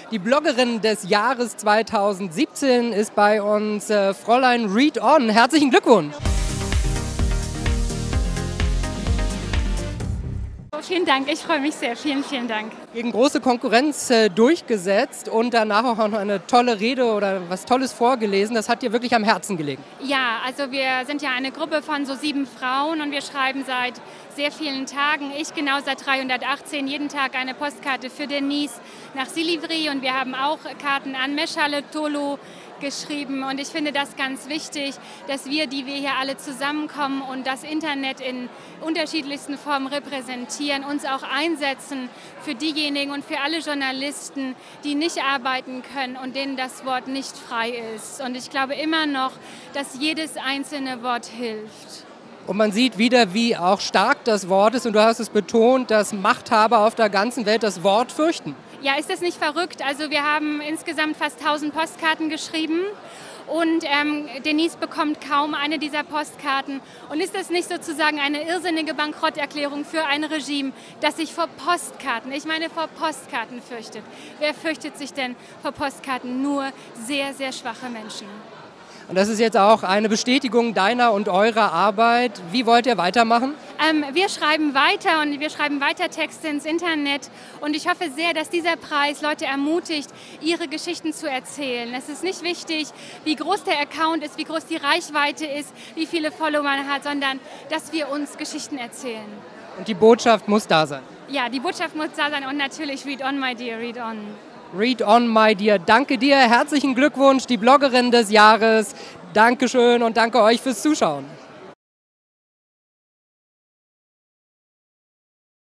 Die Bloggerin des Jahres 2017 ist bei uns Fräulein Read On. Herzlichen Glückwunsch! Vielen Dank, ich freue mich sehr. Vielen, vielen Dank. Gegen große Konkurrenz durchgesetzt und danach auch noch eine tolle Rede oder was Tolles vorgelesen. Das hat dir wirklich am Herzen gelegen. Ja, also wir sind ja eine Gruppe von so 7 Frauen und wir schreiben seit sehr vielen Tagen, ich genau seit 318, jeden Tag eine Postkarte für Denise nach Silivri und wir haben auch Karten an Meschale Tolu geschrieben und ich finde das ganz wichtig, dass wir, die wir hier alle zusammenkommen und das Internet in unterschiedlichsten Formen repräsentieren, uns auch einsetzen für diejenigen und für alle Journalisten, die nicht arbeiten können und denen das Wort nicht frei ist. Und ich glaube immer noch, dass jedes einzelne Wort hilft. Und man sieht wieder, wie auch stark das Wort ist. Und du hast es betont, dass Machthaber auf der ganzen Welt das Wort fürchten. Ja, ist das nicht verrückt? Also wir haben insgesamt fast 1000 Postkarten geschrieben und Denise bekommt kaum eine dieser Postkarten. Und ist das nicht sozusagen eine irrsinnige Bankrotterklärung für ein Regime, das sich vor Postkarten, ich meine vor Postkarten fürchtet? Wer fürchtet sich denn vor Postkarten? Nur sehr, sehr schwache Menschen. Und das ist jetzt auch eine Bestätigung deiner und eurer Arbeit. Wie wollt ihr weitermachen? Wir schreiben weiter und wir schreiben weiter Texte ins Internet und ich hoffe sehr, dass dieser Preis Leute ermutigt, ihre Geschichten zu erzählen. Es ist nicht wichtig, wie groß der Account ist, wie groß die Reichweite ist, wie viele Follower man hat, sondern dass wir uns Geschichten erzählen. Und die Botschaft muss da sein? Ja, die Botschaft muss da sein und natürlich read on, my dear, read on. Read on, my dear. Danke dir, herzlichen Glückwunsch, die Bloggerin des Jahres. Dankeschön und danke euch fürs Zuschauen.